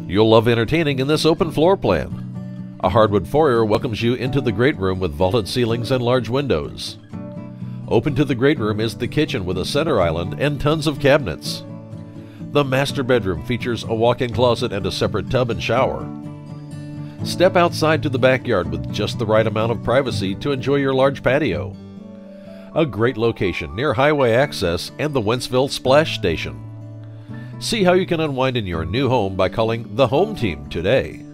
You'll love entertaining in this open floor plan. A hardwood foyer welcomes you into the great room with vaulted ceilings and large windows. Open to the great room is the kitchen with a center island and tons of cabinets. The master bedroom features a walk-in closet and a separate tub and shower. Step outside to the backyard with just the right amount of privacy to enjoy your large patio. A great location near highway access and the Wentzville Splash Station. See how you can unwind in your new home by calling the Home Team today.